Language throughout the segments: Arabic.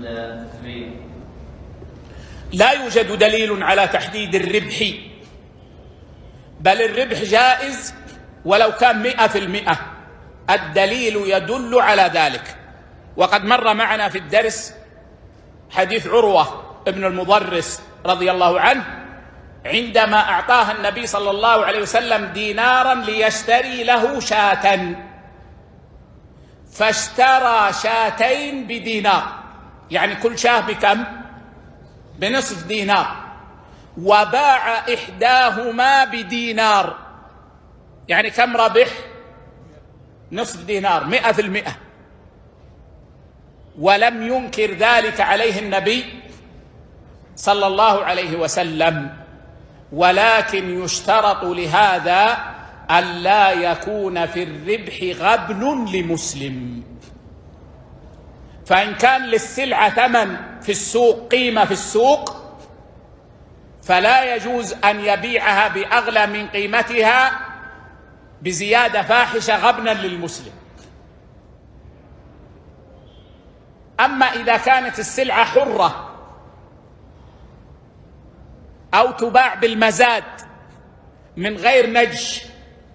لا يوجد دليل على تحديد الربح، بل الربح جائز ولو كان 100%. الدليل يدل على ذلك. وقد مر معنا في الدرس حديث عروة ابن المضرس رضي الله عنه عندما أعطاها النبي صلى الله عليه وسلم دينارا ليشتري له شاة، فاشترى شاتين بدينار، يعني كل شاة بكم؟ بنصف دينار، وباع إحداهما بدينار، يعني كم ربح؟ نصف دينار، 100%. ولم ينكر ذلك عليه النبي صلى الله عليه وسلم، ولكن يشترط لهذا ألا يكون في الربح غبن لمسلم. فإن كان للسلعة ثمن في السوق، قيمة في السوق، فلا يجوز أن يبيعها بأغلى من قيمتها بزيادة فاحشة غبنا للمسلم. أما إذا كانت السلعة حرة أو تباع بالمزاد من غير نجش،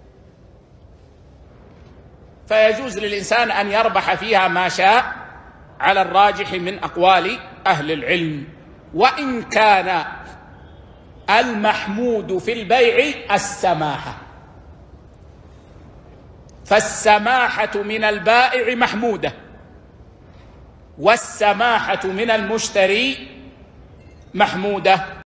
فيجوز للإنسان أن يربح فيها ما شاء على الراجح من أقوال أهل العلم. وإن كان المحمود في البيع السماحة، فالسماحة من البائع محمودة، والسماحة من المشتري محمودة.